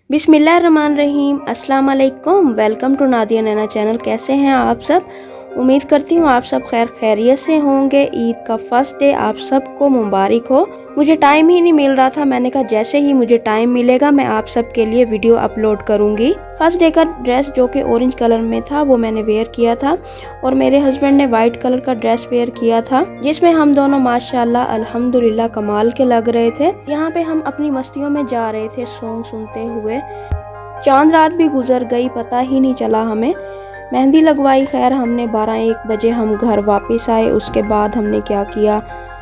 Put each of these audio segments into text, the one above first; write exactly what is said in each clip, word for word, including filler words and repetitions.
बिस्मिल्लाहिर्रहमानिर्रहीम, अस्सलाम वालेकुम। Welcome to Nadia Naina channel. कैसे हैं आप सब? उम्मीद करती हूँ आप सब खैर खैरियत से होंगे। ईद का फर्स्ट डे आप सबको मुबारक हो। मुझे टाइम ही नहीं मिल रहा था, मैंने कहा जैसे ही मुझे टाइम मिलेगा मैं आप सब के लिए वीडियो अपलोड करूंगी। फर्स्ट डे का ड्रेस जो कि ऑरेंज कलर में था वो मैंने वेयर किया था और मेरे हस्बैंड ने वाइट कलर का ड्रेस वेयर किया था, जिसमें हम दोनों माशाल्लाह अल्हम्दुलिल्लाह कमाल के लग रहे थे। यहाँ पे हम अपनी मस्तियों में जा रहे थे सॉन्ग सुनते हुए। चांद रात भी गुजर गई, पता ही नहीं चला हमें। मेहंदी लगवाई, खैर हमने बारह एक बजे हम घर वापस आए। उसके बाद हमने क्या किया,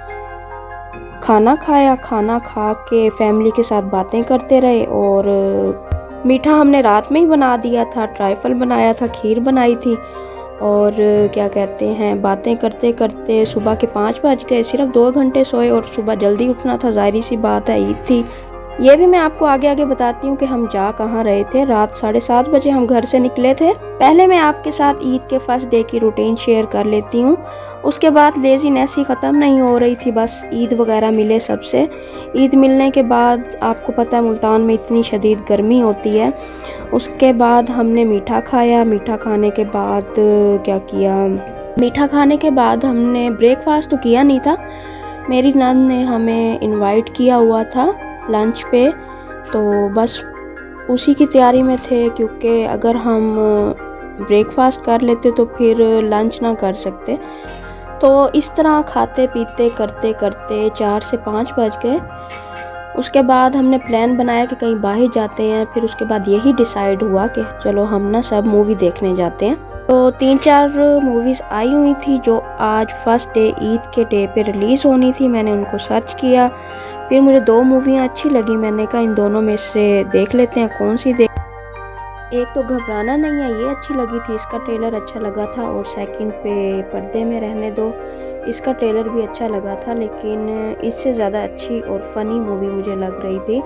खाना खाया। खाना खा के फैमिली के साथ बातें करते रहे और मीठा हमने रात में ही बना दिया था। ट्राइफल बनाया था, खीर बनाई थी और क्या कहते हैं, बातें करते करते सुबह के पाँच बज गए। सिर्फ दो घंटे सोए और सुबह जल्दी उठना था, जाहिर सी बात है ईद थी। ये भी मैं आपको आगे आगे बताती हूँ कि हम जा कहाँ रहे थे। रात साढ़े सात बजे हम घर से निकले थे। पहले मैं आपके साथ ईद के फर्स्ट डे की रूटीन शेयर कर लेती हूँ। उसके बाद लेजीनेस ही ख़त्म नहीं हो रही थी, बस ईद वगैरह मिले सबसे। ईद मिलने के बाद आपको पता है मुल्तान में इतनी शदीद गर्मी होती है। उसके बाद हमने मीठा खाया। मीठा खाने के बाद क्या किया, मीठा खाने के बाद हमने ब्रेकफास्ट तो किया नहीं था। मेरी नंद ने हमें इनवाइट किया हुआ था लंच पे, तो बस उसी की तैयारी में थे, क्योंकि अगर हम ब्रेकफास्ट कर लेते तो फिर लंच ना कर सकते। तो इस तरह खाते पीते करते करते चार से पाँच बज गए। उसके बाद हमने प्लान बनाया कि कहीं बाहर जाते हैं। फिर उसके बाद यही डिसाइड हुआ कि चलो हम ना सब मूवी देखने जाते हैं। तो तीन चार मूवीज़ आई हुई थी जो आज फर्स्ट डे ईद के डे पे रिलीज़ होनी थी। मैंने उनको सर्च किया, फिर मुझे दो मूवियाँ अच्छी लगी। मैंने कहा इन दोनों में से देख लेते हैं कौन सी देख। एक तो घबराना नहीं है, ये अच्छी लगी थी, इसका ट्रेलर अच्छा लगा था। और सेकंड पे पर्दे में रहने दो, इसका ट्रेलर भी अच्छा लगा था, लेकिन इससे ज़्यादा अच्छी और फ़नी मूवी मुझे लग रही थी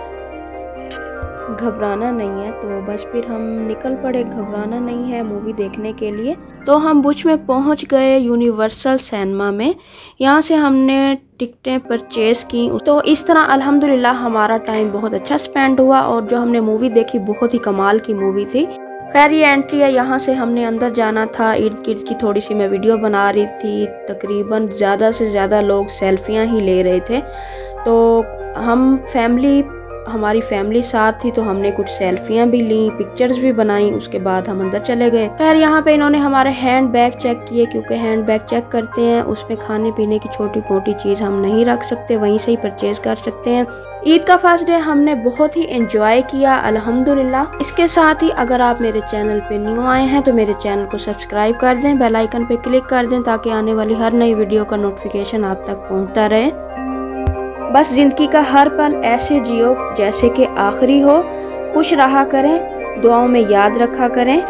घबराना नहीं है। तो बस फिर हम निकल पड़े घबराना नहीं है मूवी देखने के लिए। तो हम बुच में पहुंच गए यूनिवर्सल सिनेमा में। यहाँ से हमने टिकटें परचेज़ की। तो इस तरह अल्हम्दुलिल्लाह हमारा टाइम बहुत अच्छा स्पेंड हुआ और जो हमने मूवी देखी बहुत ही कमाल की मूवी थी। खैर ये एंट्री है, यहाँ से हमने अंदर जाना था। इर्द गिर्द की थोड़ी सी मैं वीडियो बना रही थी। तकरीबन ज़्यादा से ज़्यादा लोग सेल्फियाँ ही ले रहे थे। तो हम फैमिली हमारी फैमिली साथ थी, तो हमने कुछ सेल्फियाँ भी ली, पिक्चर्स भी बनाई। उसके बाद हम अंदर चले गए। खैर यहाँ पे इन्होंने हमारे हैंड बैग चेक किए, क्योंकि हैंड बैग चेक करते हैं उसमें खाने पीने की छोटी मोटी चीज़ हम नहीं रख सकते, वहीं से ही परचेज कर सकते हैं। ईद का फर्स्ट डे हमने बहुत ही एंजॉय किया अल्हम्दुलिल्लाह। इसके साथ ही अगर आप मेरे चैनल पे न्यू आए हैं तो मेरे चैनल को सब्सक्राइब कर दें, बेल आइकन पे क्लिक कर दें, ताकि आने वाली हर नई वीडियो का नोटिफिकेशन आप तक पहुँचता रहे। बस ज़िंदगी का हर पल ऐसे जियो जैसे कि आखिरी हो। खुश रहा करें, दुआओं में याद रखा करें।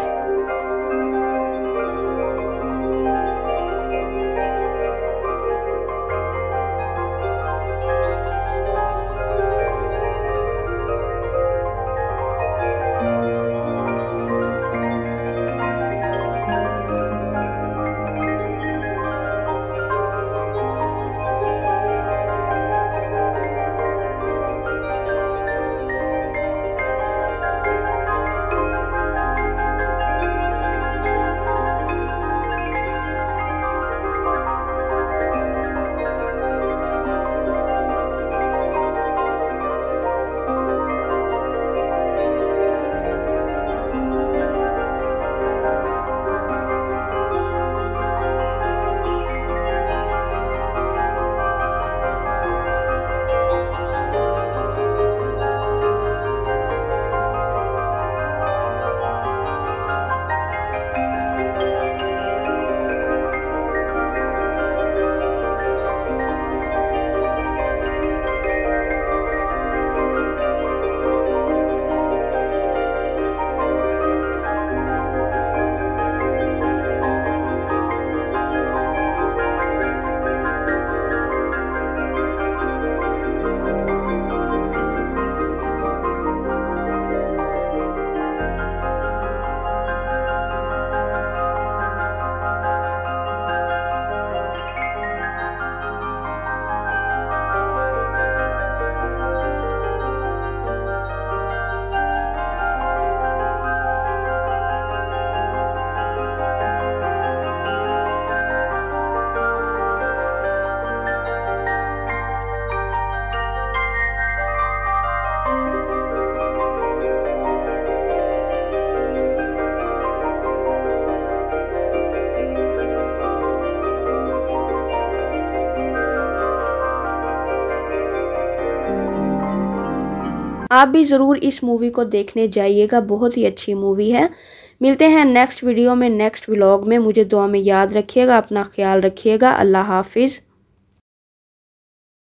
आप भी ज़रूर इस मूवी को देखने जाइएगा, बहुत ही अच्छी मूवी है। मिलते हैं नेक्स्ट वीडियो में, नेक्स्ट व्लॉग में। मुझे दुआ में याद रखिएगा, अपना ख्याल रखिएगा। अल्लाह हाफिज़।